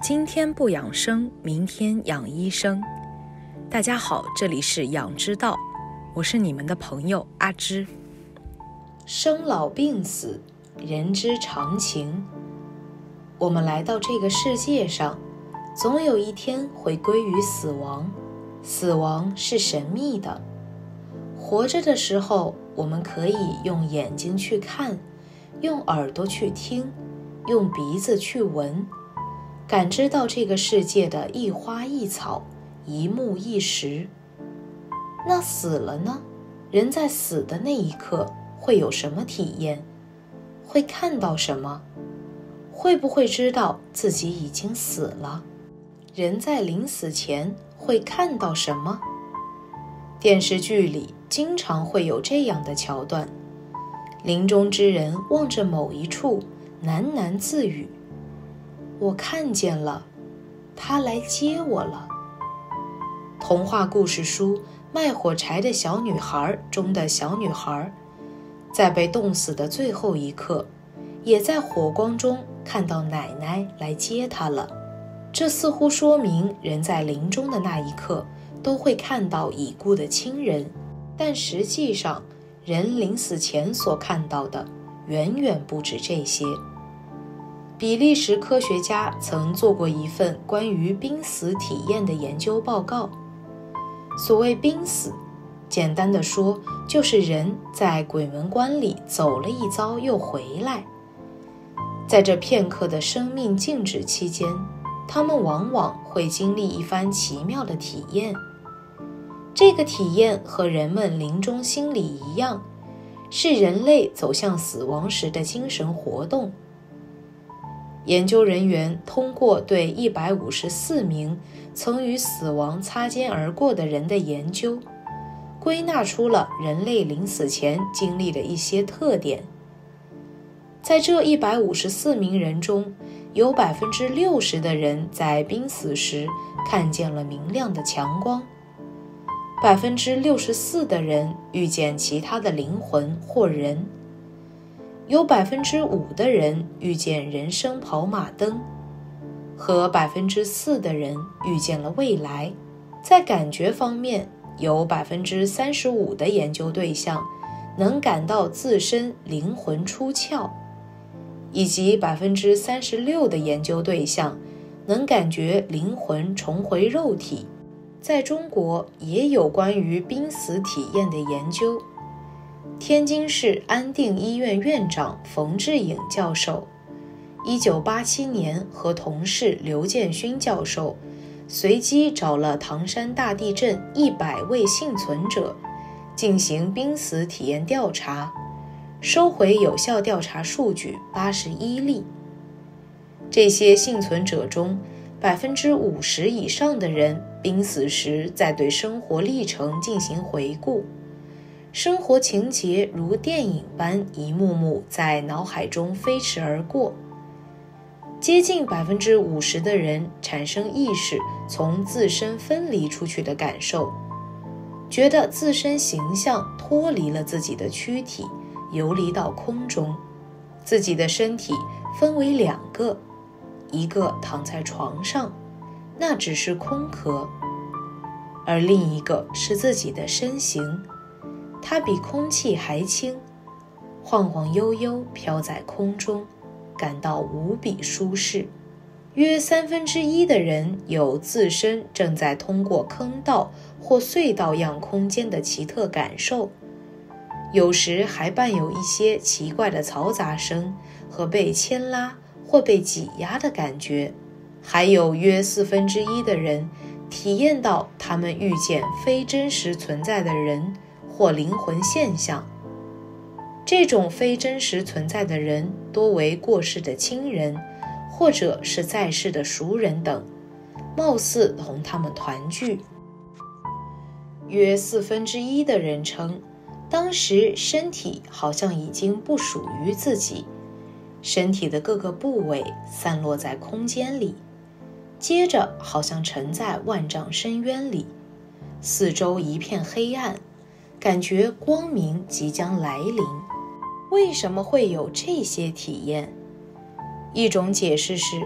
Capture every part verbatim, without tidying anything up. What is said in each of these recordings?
今天不养生，明天养医生。大家好，这里是养之道，我是你们的朋友阿芝。生老病死，人之常情。我们来到这个世界上，总有一天会归于死亡。死亡是神秘的。活着的时候，我们可以用眼睛去看，用耳朵去听，用鼻子去闻，感知到这个世界的一花一草，一木一石。那死了呢？人在死的那一刻会有什么体验？会看到什么？会不会知道自己已经死了？人在临死前会看到什么？电视剧里经常会有这样的桥段，临终之人望着某一处，喃喃自语：我看见了，他来接我了。童话故事书《卖火柴的小女孩》中的小女孩，在被冻死的最后一刻，也在火光中看到奶奶来接她了。这似乎说明人在临终的那一刻都会看到已故的亲人，但实际上人临死前所看到的远远不止这些。比利时科学家曾做过一份关于濒死体验的研究报告。所谓濒死，简单的说，就是人在鬼门关里走了一遭又回来。在这片刻的生命静止期间，他们往往会经历一番奇妙的体验。这个体验和人们临终心理一样，是人类走向死亡时的精神活动。研究人员通过对一百五十四名曾与死亡擦肩而过的人的研究，归纳出了人类临死前经历的一些特点。在这一百五十四名人中，有 百分之六十 的人在濒死时看见了明亮的强光， 百分之六十四 的人遇见其他的灵魂或人，有 百分之五 的人遇见人生跑马灯，和 百分之四 的人遇见了未来。在感觉方面，有 百分之三十五 的研究对象能感到自身灵魂出窍，以及 百分之三十六 的研究对象能感觉灵魂重回肉体。在中国也有关于濒死体验的研究。天津市安定医院院长冯志颖教授一九八七年和同事刘建勋教授随机找了唐山大地震一百位幸存者进行濒死体验调查，收回有效调查数据八十一例。这些幸存者中 百分之五十 以上的人濒死时在对生活历程进行回顾，生活情节如电影般一幕幕在脑海中飞驰而过。接近 百分之五十 的人产生意识从自身分离出去的感受，觉得自身形象脱离了自己的躯体，游离到空中，自己的身体分为两个，一个躺在床上，那只是空壳，而另一个是自己的身形，它比空气还轻，晃晃悠悠飘在空中，感到无比舒适。约三分之一的人有自身正在通过坑道或隧道样空间的奇特感受，有时还伴有一些奇怪的嘈杂声和被牵拉或被挤压的感觉。还有约四分之一的人体验到他们遇见非真实存在的人或灵魂现象。这种非真实存在的人多为过世的亲人，或者是在世的熟人等，貌似同他们团聚。约四分之一的人称，当时身体好像已经不属于自己，身体的各个部位散落在空间里，接着好像沉在万丈深渊里，四周一片黑暗，感觉光明即将来临。为什么会有这些体验？一种解释是，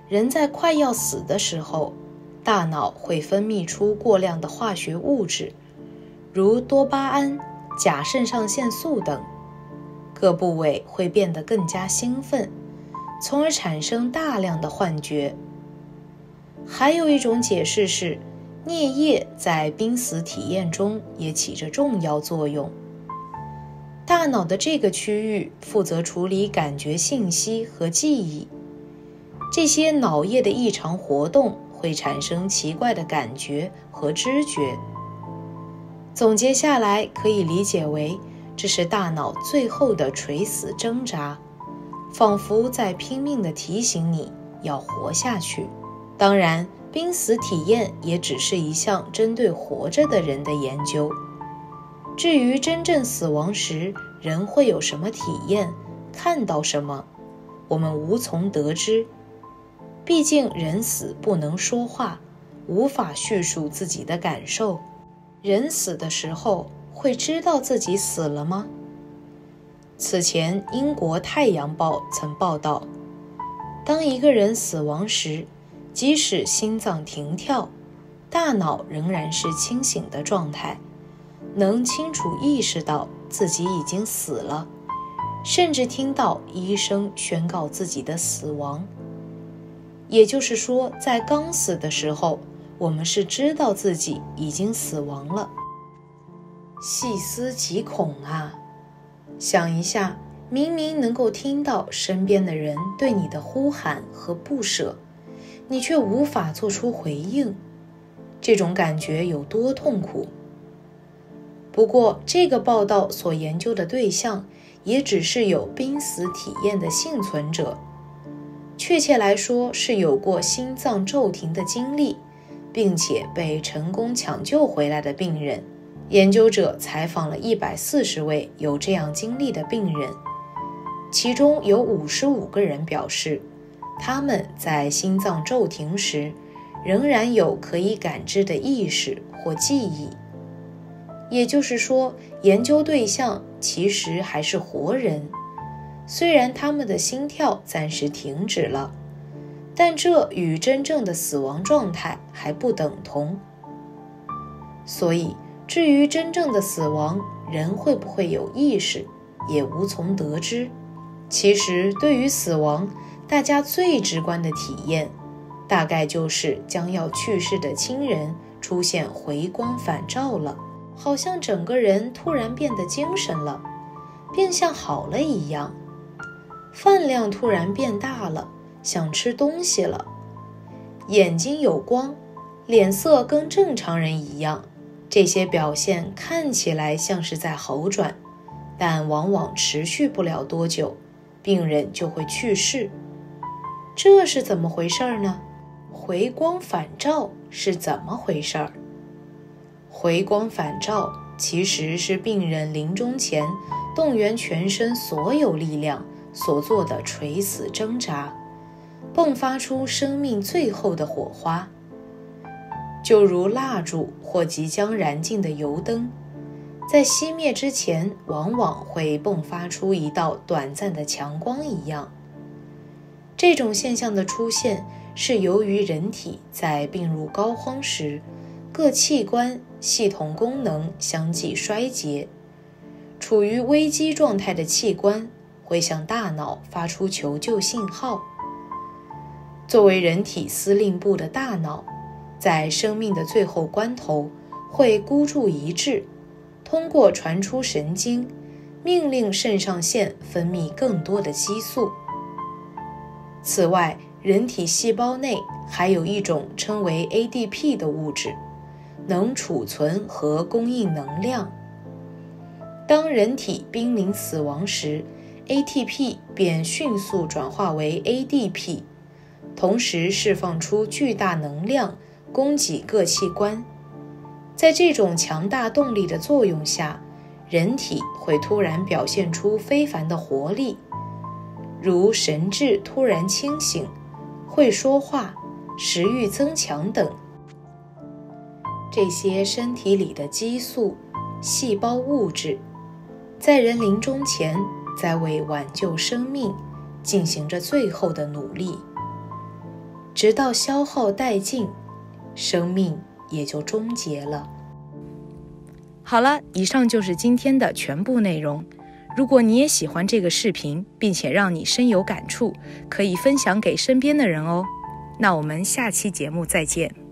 人在快要死的时候，大脑会分泌出过量的化学物质，如多巴胺、甲肾上腺素等，各部位会变得更加兴奋，从而产生大量的幻觉。还有一种解释是，颞叶在濒死体验中也起着重要作用。大脑的这个区域负责处理感觉信息和记忆，这些脑叶的异常活动会产生奇怪的感觉和知觉。总结下来，可以理解为这是大脑最后的垂死挣扎，仿佛在拼命地提醒你要活下去。当然，濒死体验也只是一项针对活着的人的研究。至于真正死亡时人会有什么体验，看到什么，我们无从得知。毕竟人死不能说话，无法叙述自己的感受。人死的时候会知道自己死了吗？此前英国《太阳报》曾报道，当一个人死亡时，即使心脏停跳，大脑仍然是清醒的状态，能清楚意识到自己已经死了，甚至听到医生宣告自己的死亡。也就是说，在刚死的时候，我们是知道自己已经死亡了。细思极恐啊！想一下，明明能够听到身边的人对你的呼喊和不舍，你却无法做出回应，这种感觉有多痛苦？不过，这个报道所研究的对象也只是有濒死体验的幸存者，确切来说是有过心脏骤停的经历，并且被成功抢救回来的病人。研究者采访了一百四十位有这样经历的病人，其中有五十五个人表示，他们在心脏骤停时仍然有可以感知的意识或记忆。也就是说，研究对象其实还是活人，虽然他们的心跳暂时停止了，但这与真正的死亡状态还不等同。所以，至于真正的死亡，人会不会有意识，也无从得知。其实，对于死亡，大家最直观的体验，大概就是将要去世的亲人出现回光返照了，好像整个人突然变得精神了，变相好了一样。饭量突然变大了，想吃东西了，眼睛有光，脸色跟正常人一样。这些表现看起来像是在好转，但往往持续不了多久，病人就会去世。这是怎么回事呢？回光返照是怎么回事？回光返照其实是病人临终前动员全身所有力量所做的垂死挣扎，迸发出生命最后的火花。就如蜡烛或即将燃尽的油灯，在熄灭之前往往会迸发出一道短暂的强光一样。这种现象的出现是由于人体在病入膏肓时，各器官系统功能相继衰竭，处于危机状态的器官会向大脑发出求救信号。作为人体司令部的大脑，在生命的最后关头会孤注一掷，通过传出神经，命令肾上腺分泌更多的激素。此外，人体细胞内还有一种称为 A D P 的物质，能储存和供应能量。当人体濒临死亡时， A T P 便迅速转化为 A D P， 同时释放出巨大能量供给各器官。在这种强大动力的作用下，人体会突然表现出非凡的活力，如神志突然清醒、会说话、食欲增强等。这些身体里的激素、细胞物质，在人临终前在为挽救生命进行着最后的努力。 直到消耗殆尽，生命也就终结了。好了，以上就是今天的全部内容。如果你也喜欢这个视频，并且让你深有感触，可以分享给身边的人哦。那我们下期节目再见。